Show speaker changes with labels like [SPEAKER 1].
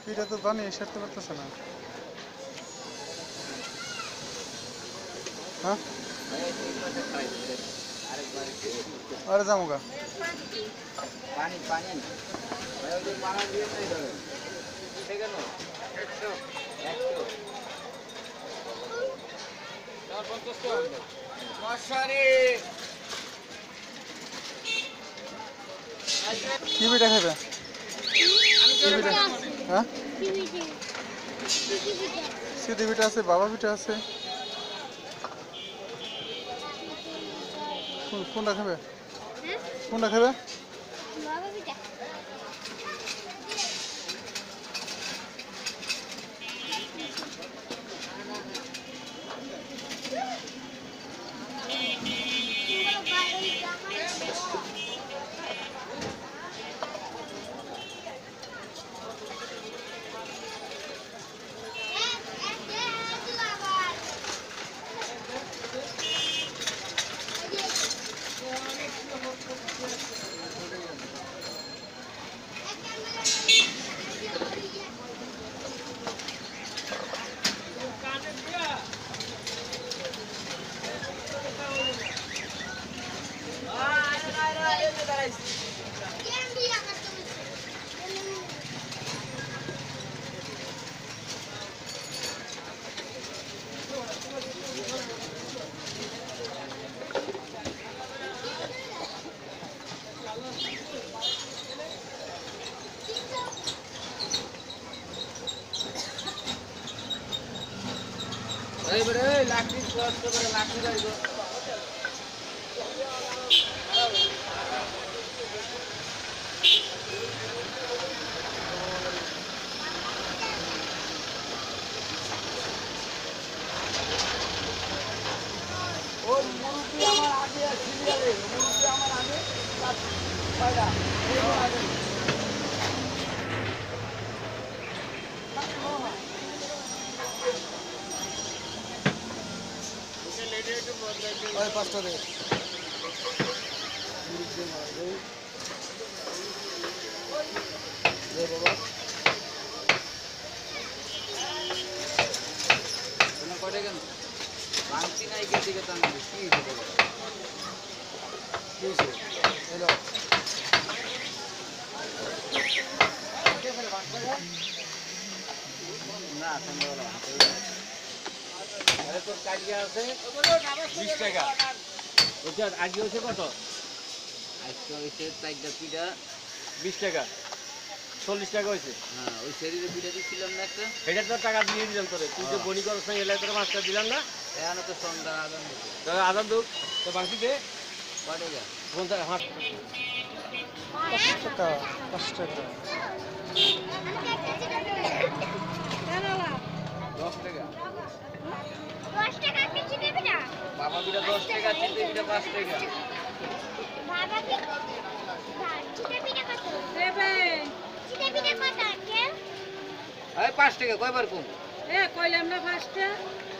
[SPEAKER 1] এটা তো বানিয়ে সারতে পারতেছে না। হ্যাঁ আরে যামুগা
[SPEAKER 2] পানি পানি মারা দিয়ে নাই ধরে কেন 100 মশারি
[SPEAKER 1] কি পিঠা খাবে? কি পিঠা? হ্যাঁ সিদ্ধি পিঠা আছে, বাবা পিঠা আছে। কোনটা খাবে? কোনটা খাবে?
[SPEAKER 2] এই বড় লাঠি ক্রস করে লাঠি যাইবো ও মুরুবি আমার আগে সিরিয়ালে মুরুবি আমার আগে ছয়টা এই আগে
[SPEAKER 1] ওই পাঁচটা দে। বাবা
[SPEAKER 2] তুমি কয়টা কেন বাংতি নাই কে দিকে তান কি হবে
[SPEAKER 1] কি হয়েছে? এলো
[SPEAKER 2] না সন্ধ্যাবেলা আরে তোর কাজিয়া আছে 20 টাকা ওটা আগে হচ্ছে কত আজকে হইছে 4টা পিঠা 20 টাকা 40 টাকা হইছে হ্যাঁ ওই শরীরে পিঠা দিছিলাম না একটা এটা তো টাকা দিয়ে দিলাম তোরে তুই যে বনি করছ না এলাই তোরে মাছটা দিলাম না এখন তো সন্ধ্যা আদান দিছে তো আদান দুক তো বাকি দে কয় টাকা 50 হাত
[SPEAKER 1] 5 টাকা 5 টাকা
[SPEAKER 2] 10 টাকা
[SPEAKER 3] 10 টাকা কি চিনি পিঠা?
[SPEAKER 2] বাবা পিঠা 10 টাকা চিনি পিঠা 5 টাকা
[SPEAKER 3] বাবা কি চিনি পিঠা কত?
[SPEAKER 4] দেবে
[SPEAKER 3] চিনি পিঠা কত আঙ্কেল?
[SPEAKER 2] এই 5 টাকা কয়বার কম
[SPEAKER 4] এ কইলাম না ফার্স্টে